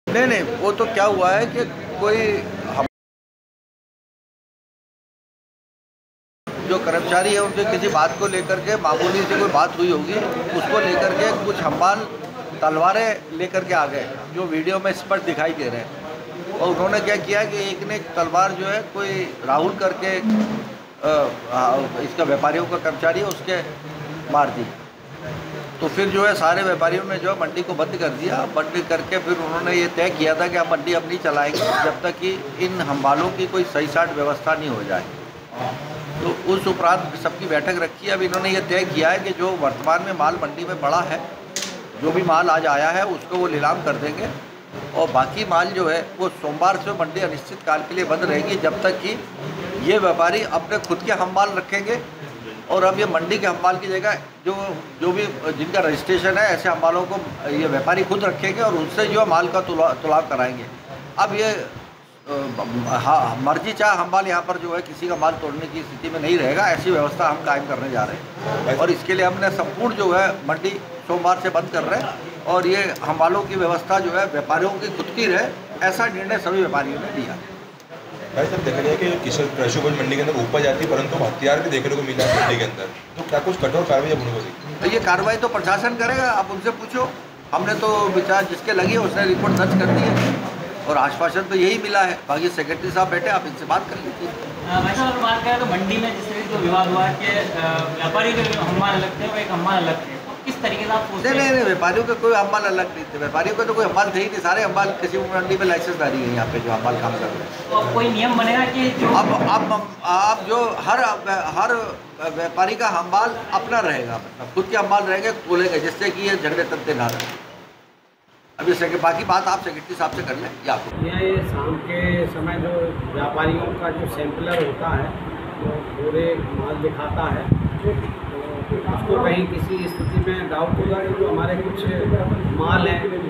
नहीं, वो तो क्या हुआ है कि कोई जो कर्मचारी है उनसे किसी बात को लेकर के मामूली से कोई बात हुई होगी, उसको लेकर के कुछ हम्माल तलवारें लेकर के आ गए, जो वीडियो में स्पष्ट दिखाई दे रहे हैं। और उन्होंने क्या किया कि एक ने तलवार जो है कोई राहुल करके इसका व्यापारियों का कर्मचारी है, उसके मार दी। तो फिर जो है सारे व्यापारियों ने जो है मंडी को बंद कर दिया। बंद करके फिर उन्होंने ये तय किया था कि हम मंडी अब नहीं चलाएंगे जब तक कि इन हम्मालों की कोई सही साट व्यवस्था नहीं हो जाए। तो उस उपरांत सबकी बैठक रखी। अब इन्होंने ये तय किया है कि जो वर्तमान में माल मंडी में पड़ा है, जो भी माल आज आया है उसको वो नीलाम कर देंगे, और बाकी माल जो है वो सोमवार से मंडी अनिश्चित काल के लिए बंद रहेगी, जब तक कि ये व्यापारी अपने खुद के हम्माल रखेंगे। और अब ये मंडी के हम्माल की जगह जो भी जिनका रजिस्ट्रेशन है, ऐसे हम्मालों को ये व्यापारी खुद रखेंगे और उनसे जो माल का तुलाव कराएंगे। अब ये मर्जी चाह हम्माल यहाँ पर जो है किसी का माल तोड़ने की स्थिति में नहीं रहेगा। ऐसी व्यवस्था हम कायम करने जा रहे हैं, और इसके लिए हमने संपूर्ण जो है मंडी सोमवार से बंद कर रहे हैं, और ये हम्मालों की व्यवस्था जो है व्यापारियों की खुद की रहे, ऐसा निर्णय सभी व्यापारियों ने लिया। भाई साहब, देखा गया कि किशन कृषि उपज मंडी के अंदर उपज जाती है, परंतु हथियार भी देखने को मिला है मंडी के अंदर, तो क्या कुछ कठोर कार्रवाई अपनी होगी? तो ये कार्रवाई तो प्रशासन करेगा, आप उनसे पूछो। हमने तो विचार जिसके लगी है उसने रिपोर्ट दर्ज कर दी है, और आश्वासन तो यही मिला है। बाकी सेक्रेटरी साहब बैठे, आप इनसे बात कर लीजिए। भाई साहब, अगर बात करें तो मंडी में जिस तरीके से विवाद हुआ है कि व्यापारी के हम्माल अलग थे और एक हम्माल अलग थे, तो किस तरीके से आप सोचते हैं? नहीं, व्यापारियों का कोई हम्माल अलग नहीं थे। व्यापारियों का तो कोई हम्माल थे ही नहीं, सारे हम्माल किसी मंडी में लाइसेंसदारी है यहाँ पे जो हम्माल काम कर रहे हैं। तो कोई नियम बनेगा कि जो अब जो हर व्यापारी का हम्माल अपना रहेगा, मतलब खुद के हम्माल रहेंगे, खोलेंगे, जिससे कि ये झगड़े तंते ना रहे। अब जैसे कि बाकी बात आप सेक्रेटरी साहब से कर लें। या ये शाम के समय जो व्यापारियों का जो सैंपलर होता है वो पूरे माल दिखाता है, तो उसको कहीं किसी स्थिति में डाउट होगा कि जो हमारे कुछ माल हैं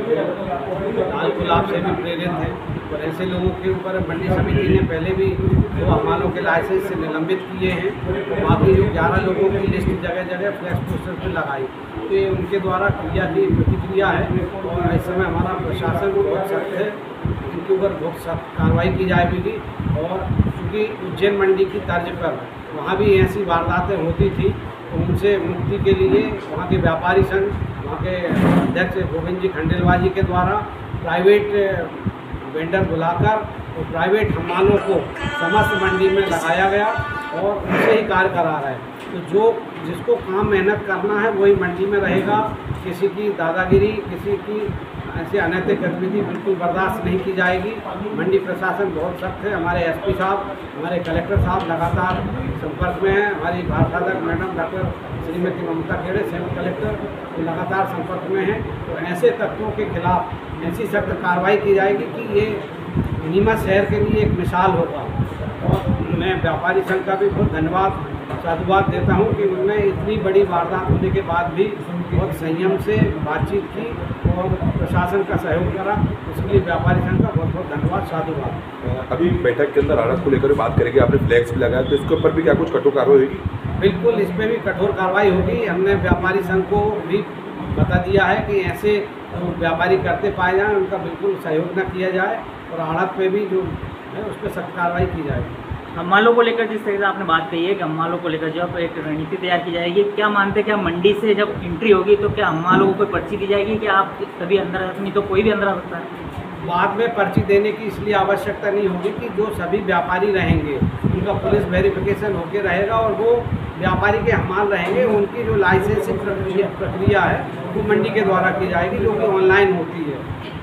लाल गुलाब से भी प्रेरित हैं, और ऐसे लोगों के ऊपर मंडी समिति ने पहले भी जो हमालों के लाइसेंस से निलंबित किए हैं। तो बाकी जो 11 लोगों की लिस्ट जगह जगह फ्लैक्स पोस्टर पर लगाई, तो ये उनके द्वारा किया की प्रतिक्रिया है, और इस समय हमारा प्रशासन बहुत सख्त है, इनके ऊपर बहुत सख्त कार्रवाई की जाएगी। और चूँकि उज्जैन मंडी की तर्ज पर वहाँ भी ऐसी वारदातें होती थी, तो उनसे मुक्ति के लिए वहाँ के व्यापारी संघ, वहाँ के अध्यक्ष गोविंद जी खंडेलवाल जी के द्वारा प्राइवेट वेंडर बुलाकर और प्राइवेट हम्मालों को समस्त मंडी में लगाया गया, और उनसे ही कार्य करा रहा है। तो जिसको काम मेहनत करना है वही मंडी में रहेगा। किसी की दादागिरी, किसी की ऐसे अनैतिक गतिविधि बिल्कुल बर्दाश्त नहीं की जाएगी। मंडी प्रशासन बहुत सख्त है। हमारे एसपी साहब, हमारे कलेक्टर साहब लगातार संपर्क में हैं। हमारी भारसाधक मैडम डॉक्टर श्रीमती ममता खेड़े, संयुक्त कलेक्टर, वो लगातार संपर्क में हैं। तो ऐसे तत्वों के खिलाफ ऐसी सख्त कार्रवाई की जाएगी कि ये नीमच शहर के लिए एक मिसाल होगा। और मैं व्यापारी संघ का भी बहुत धन्यवाद, साधुवाद देता हूं कि उन्होंने इतनी बड़ी वारदात होने के बाद भी बहुत संयम से बातचीत की और प्रशासन का सहयोग करा। उसके लिए व्यापारी संघ का बहुत बहुत धन्यवाद, साधुवाद। अभी बैठक के अंदर आड़त को लेकर बात करेंगे, आपने फ्लैक्स भी लगाया, तो इसके ऊपर भी क्या कुछ कठोर कार्रवाई होगी? बिल्कुल, इस पर भी कठोर कार्रवाई होगी। हमने व्यापारी संघ को भी बता दिया है कि ऐसे व्यापारी करते पाए जाएँ उनका बिल्कुल सहयोग न किया जाए, और आड़त पे भी जो है उस पर सख्त कार्रवाई की जाएगी। हम्मालों को लेकर जिस तरह से आपने बात कही है कि हम्मालों को लेकर जब एक रणनीति तैयार की जाएगी, क्या मानते हैं, क्या मंडी से जब एंट्री होगी तो क्या हम्मालों को कोई पर्ची दी जाएगी कि आप सभी अंदर आ, नहीं तो कोई भी अंदर आ सकता है? बाद में पर्ची देने की इसलिए आवश्यकता नहीं होगी कि जो सभी व्यापारी रहेंगे उनका पुलिस वेरिफिकेशन होके रहेगा, और वो व्यापारी के हम्माल रहेंगे। उनकी जो लाइसेंसिंग प्रक्रिया है वो मंडी के द्वारा की जाएगी, जो कि ऑनलाइन होती है।